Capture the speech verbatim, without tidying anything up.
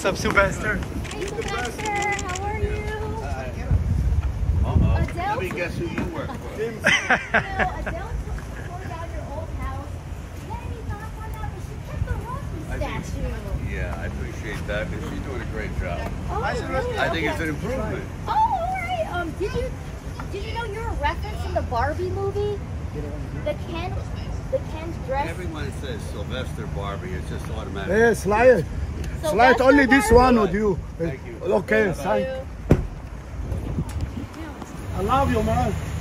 What's up, Sylvester? Hey, Sylvester, how are you? Uh-oh. Adele? Let me guess who you work for. You know, Adele tore down your old house. Any thoughts on that? But she kept the Rocky statue. Yeah, I appreciate that, and she's doing a great job. Oh, really? I think Okay. it's an improvement. Oh, all right. Um, did you did you know you're a reference in the Barbie movie? The Ken, the Ken's dress. Everyone says Sylvester Barbie, it's just automatic. Hey, slide. Slide Sylvester only this Barbie? one with you. Thank you. Okay, Thank thank you. I love you, man.